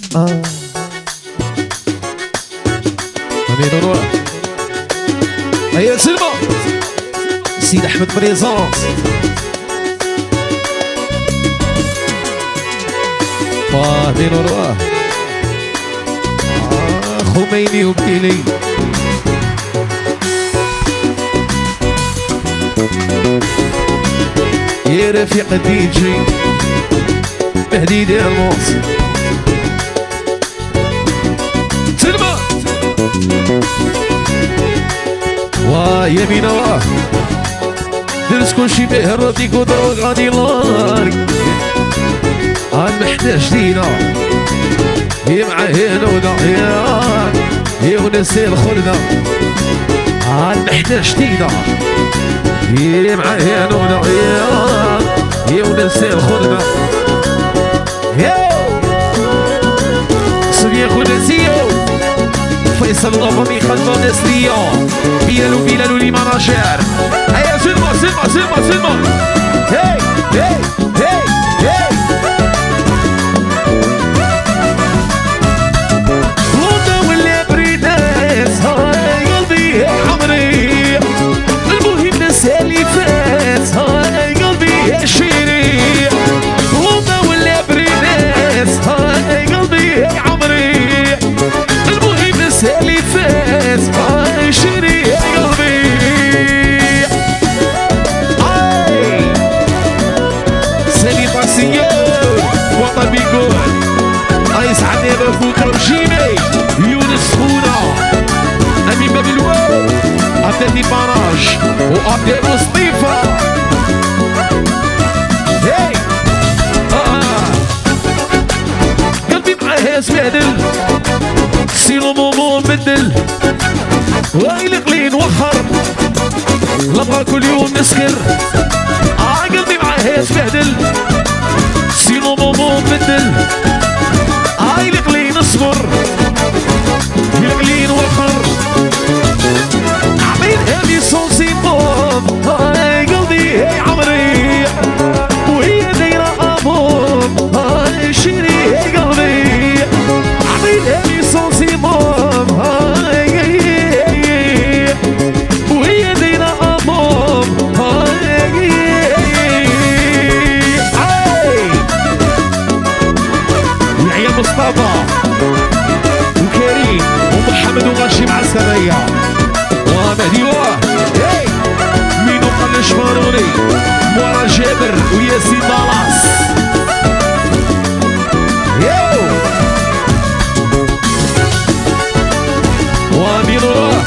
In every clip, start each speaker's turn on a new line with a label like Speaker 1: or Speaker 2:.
Speaker 1: امين ونور. هيا سلمى سيد احمد بريزونس. امين ونور. خميني وبكيلي. يا رفيق الدي جي مهدي ديال الموس. سلمى ويمين واه درس كلشي بهرتيك ودروك غادي لارك. عاد محتاج لينا هي مع هنا يا ونسي الخلدة. عاد محتاج لينا هي مع هنا يا ونسي الخلدة. صبيا خلدسيو فيصل الغفري خلفه نسلية. بلالو لي مناشير. هيا سلمى هاي لوندا ولا بريداس. هاي قلبي حمري المهم نسالي فات. هاي قلبي شيري لوندا ولا بريداس. هاي قلبي عمري المهم نسالي فات. هاي شيري قلبي. وطن بيقول ايس عدي بفوت رمشيني يونس خونا امين باب الواد عبدالي باراج وعبدال مصطفى. هاي قلبي معاه سبهدل سيلو مومو نبدل وايل قليل وخر لبغى كل يوم نسكر. قلبي معاه سبهدل سينو مومو نبدل. هاي القلين اصبر القلين وخر عمين هامي صوصي بوم. هاي قلبي هي عمري وهي دايرة ابوم. هاي شيري هي قلبي عمين هامي صوصي بوم. هاي وهي دايرة ابوم. هاي مصطفى وكريم ومحمد وغاشم عسكرية ومهدي واه. مينو قل شماروني مورا جابر وياسين بالاس. ومينو واه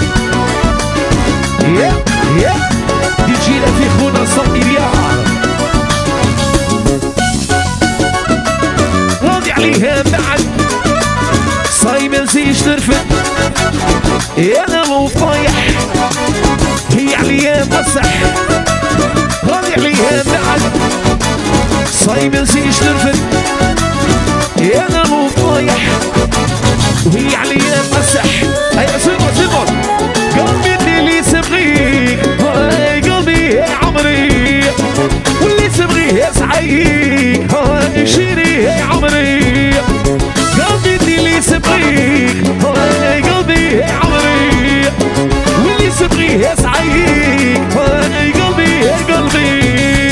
Speaker 1: دي جينا في خونا صقيريان راضي عليها بعد صايمة زيش ترفد. انا مو طايح هي عليا مسح. راضي عليها بعد صايمة زيش ترفد. انا مو طايح وهي عليا مسح. هيا سلمى قلبي اللي سبغيك. هاي قلبي يا عمري واللي سبغيه يسعيك. هاي شيري يا عمري قلبي اللي سبغيك. هاي قلبي يا عمري واللي سبغيه يسعيك. هاي قلبي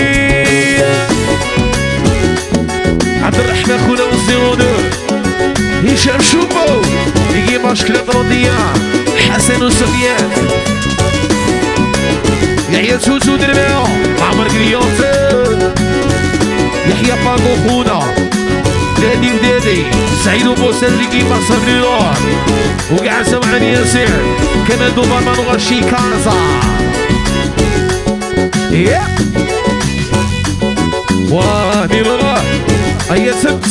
Speaker 1: عبد الرحمن خونا والزيونو هشام شوبو يجي مشكلة رضية حسن وسفيان يحيى سوسو دربيو عمر كريوسو يحيى باكو خونا دادي ودادي سعيد وموسى اللي مصر نيران وقاعد سمعني ياسين كمان دوبارمان وغشي كازا. وامين الله هيا سب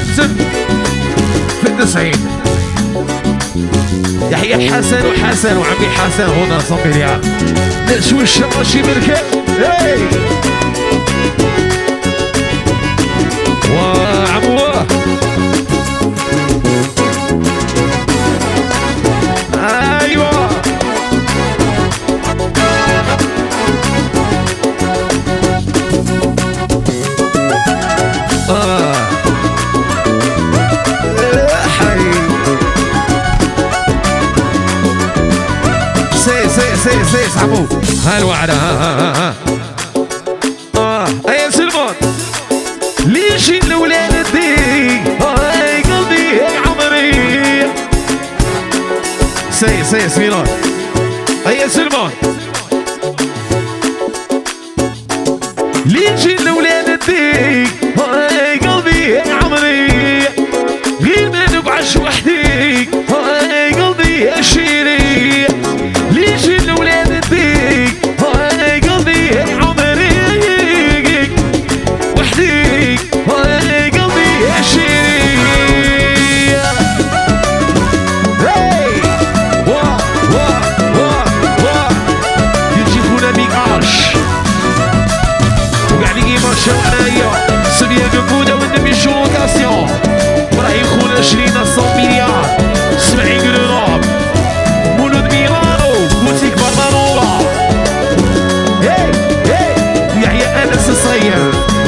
Speaker 1: في التسعين. يحيى حسن وعمي حسن هنا صبريا نشوي الشراشي مركب. وعموه ايوه سي صاحبو هالوعدة يا سلمان ليش الولاد دي قلبي يا عمري سي سميران يا سلمان ليش الولاد دي قلبي يا عمري غير ما نقعش وحدي قلبي يا شيري ليش الولاد دي قلبي يا عمري وحدي قلبي يا شيري يجيبونا بيكاش وقاعدين يمشوا عليا سبيا قبودة والنبي شو لوكاسيون راح يخون 20 مليار 70 جرام مولود ميلانو بوتيك برمانورا يحيى انس الصغير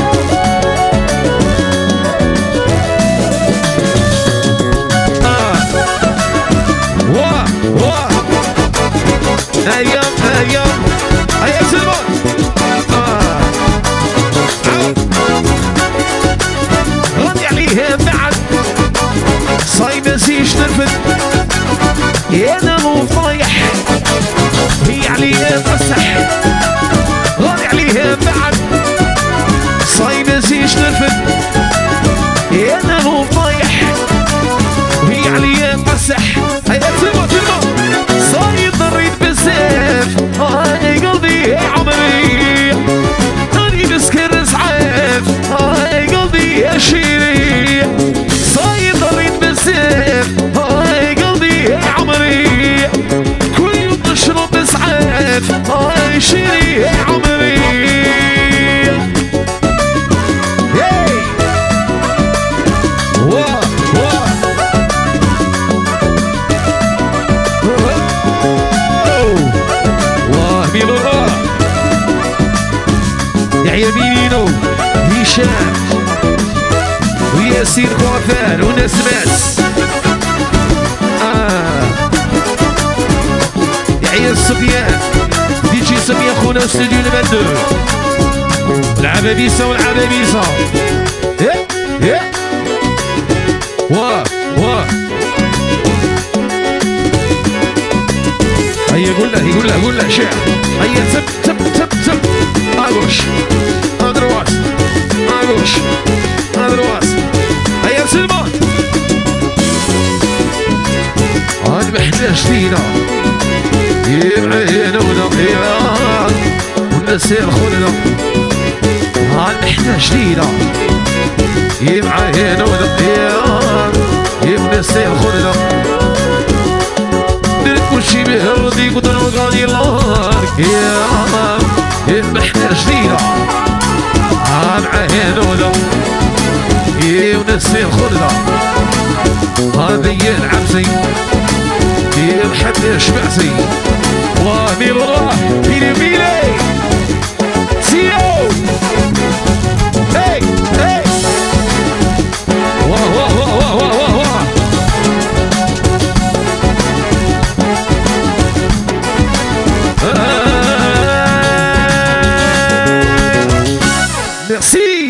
Speaker 1: ايام سلمان غني عليها بعد صايمة زيش نرفد انا مو فايح هي عليها مسح غني عليها بعد صايمة زيش نرفد انا مو فايح هي عليها مسح هيا سلمان صايد ضريت بالسيف قلبي يا عمري اني مسكر اسعاف قلبي يا شيري صايد ضريت بالسيف قلبي يا عمري كل يوم نشرب اسعاف شيري يا عمري يحيى بينينو هشام وياسين خوافان وناس ماس يحيى الصبيان دي جي سمية خونا استوديو المندو العبابيسة والعبابيسة هيا قول له شعر هيا تب اغوش ادرواس هيا سلمان هاد محتاج فينا يبعينا ونقيا ونسير خلنا هاد محتاج فينا يبعينا ونقيا ونسير خلنا كل شي بهردي قدر وغادي لارك يا محتاج فينا معايا نولا ونسي الخردة هذي العبسي محدش بعسي وامي الله